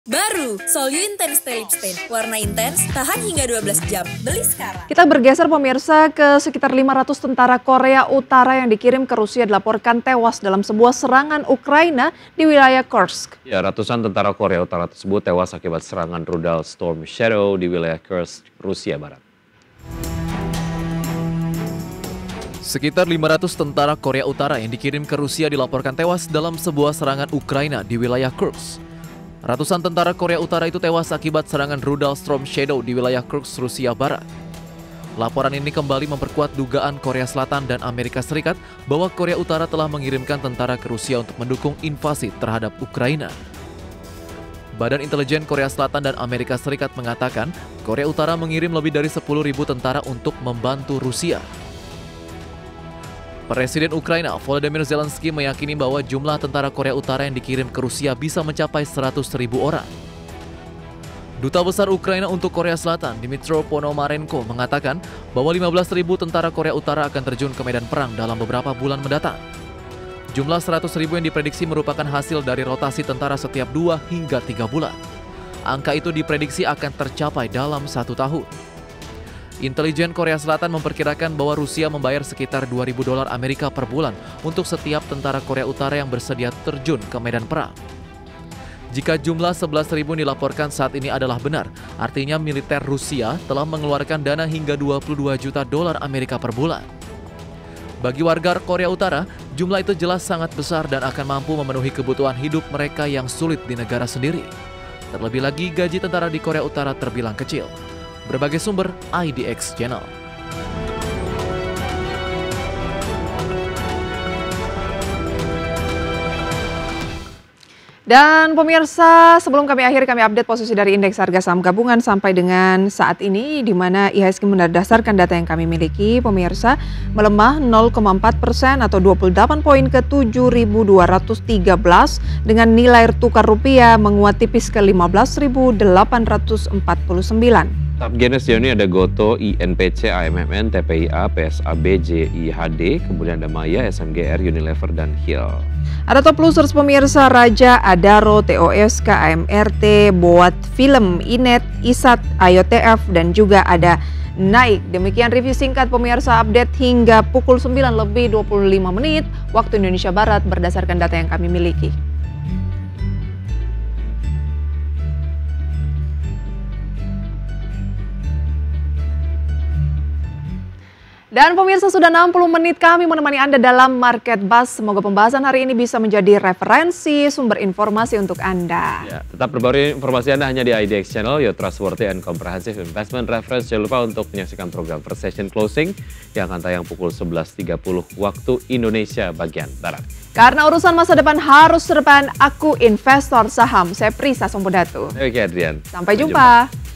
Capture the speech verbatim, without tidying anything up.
Baru, Solyu Intense Lip Stain. Warna intens, tahan hingga dua belas jam. Beli sekarang. Kita bergeser pemirsa ke sekitar lima ratus tentara Korea Utara yang dikirim ke Rusia dilaporkan tewas dalam sebuah serangan Ukraina di wilayah Kursk. Ya, ratusan tentara Korea Utara tersebut tewas akibat serangan rudal Storm Shadow di wilayah Kursk, Rusia Barat. Sekitar lima ratus tentara Korea Utara yang dikirim ke Rusia dilaporkan tewas dalam sebuah serangan Ukraina di wilayah Kursk. Ratusan tentara Korea Utara itu tewas akibat serangan rudal Storm Shadow di wilayah Kursk, Rusia Barat. Laporan ini kembali memperkuat dugaan Korea Selatan dan Amerika Serikat bahwa Korea Utara telah mengirimkan tentara ke Rusia untuk mendukung invasi terhadap Ukraina. Badan Intelijen Korea Selatan dan Amerika Serikat mengatakan Korea Utara mengirim lebih dari sepuluh ribu tentara untuk membantu Rusia. Presiden Ukraina Volodymyr Zelensky meyakini bahwa jumlah tentara Korea Utara yang dikirim ke Rusia bisa mencapai seratus ribu orang. Duta Besar Ukraina untuk Korea Selatan, Dmytro Ponomarenko, mengatakan bahwa lima belas ribu tentara Korea Utara akan terjun ke medan perang dalam beberapa bulan mendatang. Jumlah seratus ribu yang diprediksi merupakan hasil dari rotasi tentara setiap dua hingga tiga bulan. Angka itu diprediksi akan tercapai dalam satu tahun. Intelijen Korea Selatan memperkirakan bahwa Rusia membayar sekitar dua ribu dolar Amerika per bulan untuk setiap tentara Korea Utara yang bersedia terjun ke medan perang. Jika jumlah sebelas ribu dilaporkan saat ini adalah benar, artinya militer Rusia telah mengeluarkan dana hingga dua puluh dua juta dolar Amerika per bulan. Bagi warga Korea Utara, jumlah itu jelas sangat besar dan akan mampu memenuhi kebutuhan hidup mereka yang sulit di negara sendiri. Terlebih lagi, gaji tentara di Korea Utara terbilang kecil. Berbagai sumber I D X Channel. Dan pemirsa, sebelum kami akhiri, kami update posisi dari indeks harga saham gabungan sampai dengan saat ini, di mana I H S G berdasarkan data yang kami miliki, pemirsa, melemah nol koma empat persen atau dua puluh delapan poin ke tujuh ribu dua ratus tiga belas dengan nilai tukar rupiah menguat tipis ke lima belas ribu delapan ratus empat puluh sembilan. Top gainer sejauh ini ada Gotoh, I N P C, A M M N, T P I A, P S A B, J I H D, kemudian ada Maya, S M G R, Unilever, dan Hill. Ada top losers pemirsa, Raja, Adaro, T O S K, A M R T, Boat Film, Inet, Isat, I O T F, dan juga ada Naik. Demikian review singkat pemirsa, update hingga pukul sembilan lebih dua puluh lima menit waktu Indonesia Barat berdasarkan data yang kami miliki. Dan pemirsa, sudah enam puluh menit kami menemani Anda dalam Market Buzz. Semoga pembahasan hari ini bisa menjadi referensi, sumber informasi untuk Anda. Ya, tetap berbaru informasi Anda hanya di I D X Channel, your trustworthy and comprehensive investment reference. Jangan lupa untuk menyaksikan program First Session Closing yang akan tayang pukul sebelas tiga puluh waktu Indonesia bagian Barat. Karena urusan masa depan harus depan, aku investor saham. Saya Prisa Sompodatu. Oke, Adrian. Sampai jumpa. jumpa.